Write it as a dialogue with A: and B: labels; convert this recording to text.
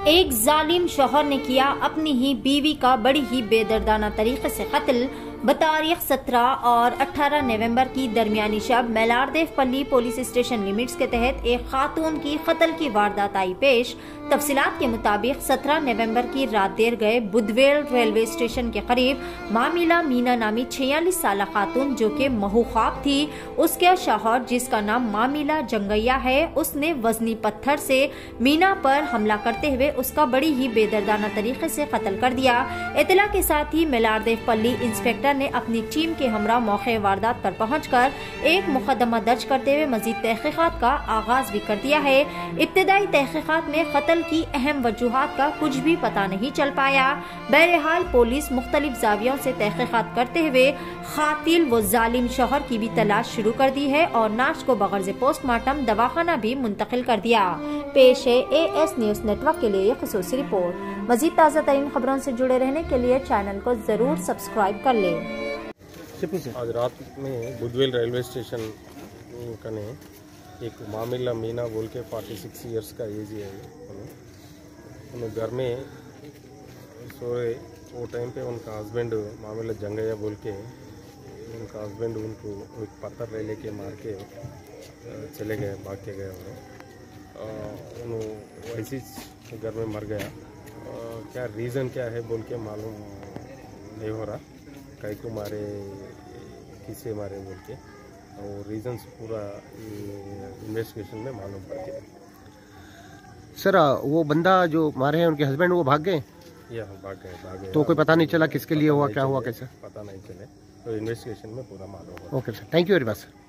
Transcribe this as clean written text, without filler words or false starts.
A: एक जालिम शौहर ने किया अपनी ही बीवी का बड़ी ही बेदर्दाना तरीके से कत्ल। बतारीख 17 और 18 नवंबर की दरमियानी शब मेलारदेवपल्ली पुलिस स्टेशन लिमिट्स के तहत एक खातून की कत्ल की वारदात आई पेश। तफसीलात के मुताबिक 17 नवंबर की रात देर गए बुधवेल रेलवे स्टेशन के करीब मामिला मीना नामी 46 साल खातून जो कि महूखाब थी, उसके शौहर जिसका नाम मामिला जंगैया है, उसने वजनी पत्थर से मीना पर हमला करते हुए उसका बड़ी ही बेदर्दाना तरीके से कत्ल कर दिया। इतला के साथ ही मेलारदेवपल्ली इंस्पेक्टर ने अपनी टीम के हमरा मौके वारदात पर पहुंचकर एक मुकदमा दर्ज करते हुए मजीद तहकीकात का आगाज भी कर दिया है। इब्तदाई तहकीकात में कत्ल की अहम वजूहात का कुछ भी पता नहीं चल पाया। बहरहाल पुलिस मुख्तलिफ जावियों से तहकीकात करते हुए खातिल व जालिम शौहर की भी तलाश शुरू कर दी है और नाश को बगैर पोस्टमार्टम दवाखाना भी मुंतकिल कर दिया। पेश है AS न्यूज नेटवर्क के लिए खुसूसी रिपोर्ट। मजीद ताज़ा तरीन खबरों से जुड़े रहने के लिए चैनल को जरूर सब्सक्राइब कर लें।
B: आज रात में बुधवेल रेलवे स्टेशन कने एक मामिला मीना बोल के 46 इयर्स का एज है। उन्हें घर में सोए वो टाइम पे उनका हस्बैंड मामिला जंगैया बोल के उनका हस्बैंड उनको एक पत्थर लेके मार के चले गए, भाग के गए। उन्होंने वैसे घर में मर गया। क्या रीज़न क्या है बोल के मालूम नहीं हो रहा, कई को मारे किसे मारे बोल के, और रीजंस पूरा इन्वेस्टिगेशन में मालूम पड़ गया।
C: सर वो बंदा जो मारे हैं उनके हस्बैंड वो भाग गए?
B: या भाग गए।
C: तो कोई पता नहीं चला किसके लिए हुआ, क्या हुआ, कैसे
B: पता नहीं चले, तो इन्वेस्टिगेशन में पूरा मालूम होगा।
C: Okay sir, thank you very much.